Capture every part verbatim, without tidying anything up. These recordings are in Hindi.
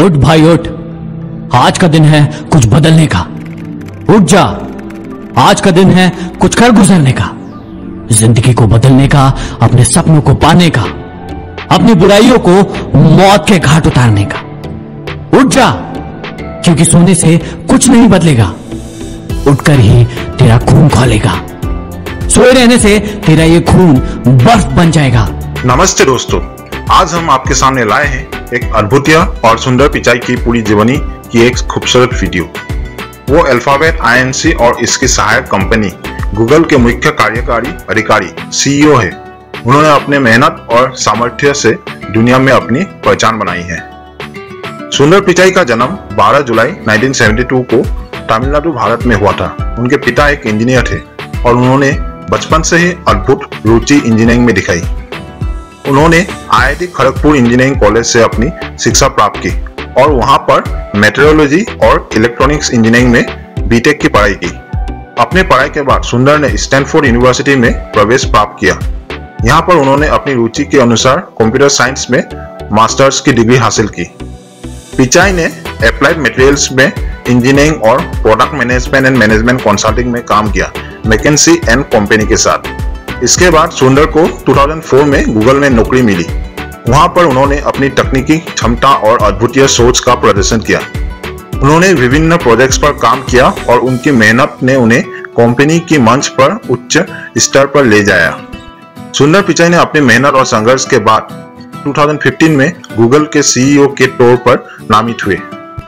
उठ भाई उठ, आज का दिन है कुछ बदलने का। उठ जा, आज का दिन है कुछ कर गुजरने का, जिंदगी को बदलने का, अपने सपनों को पाने का, अपनी बुराइयों को मौत के घाट उतारने का। उठ जा, क्योंकि सोने से कुछ नहीं बदलेगा, उठकर ही तेरा खून खौलेगा। सोए रहने से तेरा ये खून बर्फ बन जाएगा। नमस्ते दोस्तों, आज हम आपके सामने लाए हैं एक अद्भुत और सुंदर पिचाई की पूरी जीवनी की एक खूबसूरत वीडियो। वो अल्फाबेट आई एन सी और इसकी सहायक कंपनी गूगल के मुख्य कार्यकारी अधिकारी सी ई ओ है। उन्होंने अपने मेहनत और सामर्थ्य से दुनिया में अपनी पहचान बनाई है। सुंदर पिचाई का जन्म बारह जुलाई उन्नीस सौ बहत्तर को तमिलनाडु भारत में हुआ था। उनके पिता एक इंजीनियर थे और उन्होंने बचपन से ही अद्भुत रुचि इंजीनियरिंग में दिखाई। उन्होंने I I T Kharagpur engineering college से अपनी शिक्षा प्राप्त की और वहां पर मेट्रोलॉजी और इलेक्ट्रॉनिक्स इंजीनियरिंग में बी टेक की पढ़ाई की। अपने पढ़ाई के बाद सुंदर ने स्टैनफोर्ड यूनिवर्सिटी में प्रवेश प्राप्त किया। यहाँ पर उन्होंने अपनी रुचि के अनुसार कंप्यूटर साइंस में मास्टर्स की डिग्री हासिल की। पिचाई ने अप्लाइड मटेरियल्स में इंजीनियरिंग और product management and management consulting में काम किया मैकेंसी एंड कंपनी के साथ। इसके बाद सुंदर को दो हज़ार चार में गूगल में नौकरी मिली। वहां पर उन्होंने अपनी तकनीकी क्षमता और अद्भुत सोच का प्रदर्शन किया। उन्होंने विभिन्न प्रोजेक्ट्स पर काम किया और उनकी मेहनत ने उन्हें कंपनी की मंच पर उच्च स्तर पर ले जाया। सुंदर पिचाई ने अपनी मेहनत और संघर्ष के बाद दो हज़ार पंद्रह में गूगल के सी ई ओ के तौर पर नामित हुए।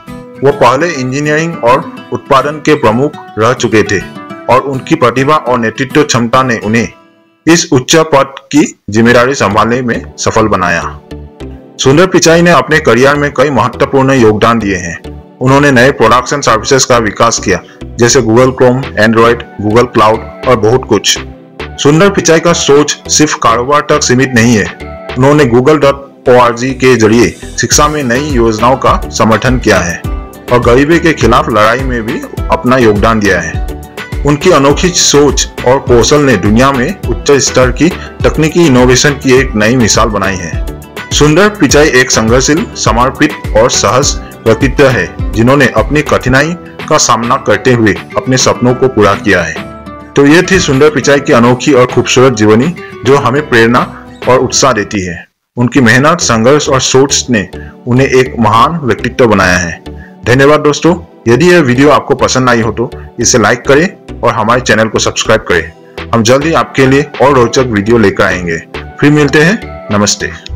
वो पहले इंजीनियरिंग और उत्पादन के प्रमुख रह चुके थे और उनकी प्रतिभा और नेतृत्व क्षमता ने उन्हें इस उच्च पद की जिम्मेदारी संभालने में सफल बनाया। सुंदर पिचाई ने अपने करियर में कई महत्वपूर्ण योगदान दिए हैं। उन्होंने नए प्रोडक्ट्स एंड सर्विसेज का विकास किया, जैसे Google Chrome, Android, Google Cloud और बहुत कुछ। सुंदर पिचाई का सोच सिर्फ कारोबार तक सीमित नहीं है। उन्होंने Google dot O R G के जरिए शिक्षा में नई योजनाओं का समर्थन किया है और गरीबी के खिलाफ लड़ाई में भी अपना योगदान दिया है। उनकी अनोखी सोच और कौशल ने दुनिया में उच्च स्तर की तकनीकी इनोवेशन की एक नई मिसाल बनाई है। सुंदर पिचाई एक संघर्षशील, समर्पित और सहज व्यक्तित्व है, जिन्होंने अपनी कठिनाई का सामना करते हुए अपने सपनों को पूरा किया है। तो ये थी सुंदर पिचाई की अनोखी और खूबसूरत जीवनी, जो हमें प्रेरणा और उत्साह देती है। उनकी मेहनत, संघर्ष और सोच ने उन्हें एक महान व्यक्तित्व बनाया है। धन्यवाद दोस्तों। यदि यह वीडियो आपको पसंद आई हो तो इसे लाइक करें और हमारे चैनल को सब्सक्राइब करें। हम जल्द ही आपके लिए और रोचक वीडियो लेकर आएंगे। फिर मिलते हैं। नमस्ते।